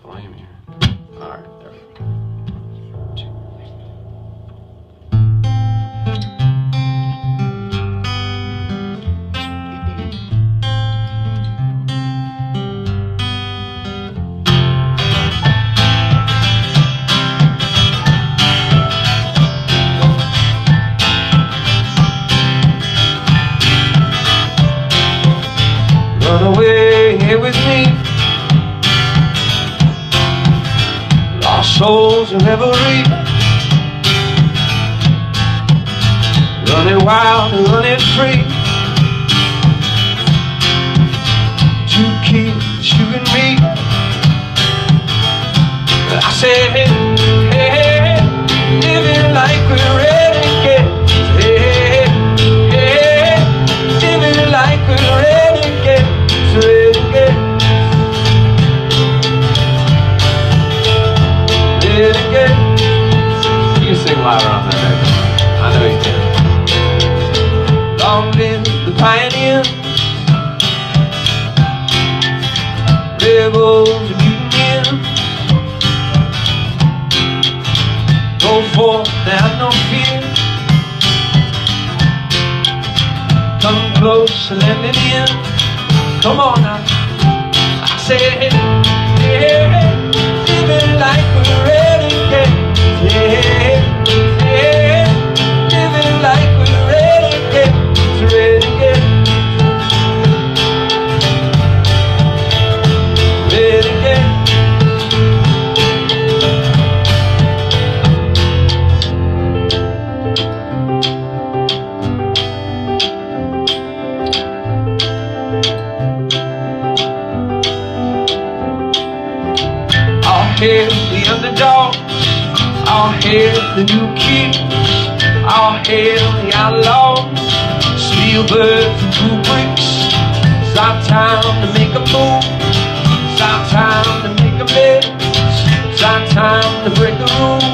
volume here. Alright, there we go. 1, 2. Run away here with me, lost souls in revelry, running wild and running free, two kids, you and me. I said, hey, hey, hey, living like we're renegades. Hey, hey, hey, living like we're renegades. You can sing louder on that, right? I know you can. Long live the pioneers, rebels and mutineers. Go forth, have no fear. Come close and let it in. Come on now. I say, hey, hey, hey, living like we're renegades. Hey, hey, living like we're renegades. Renegades. Renegades. I'll hail the underdog, I'll hail the new king, I'll hail the outlaws, steelbirds and blue bricks. It's our time to make a move, it's our time to make a mess, it's our time to break the rules.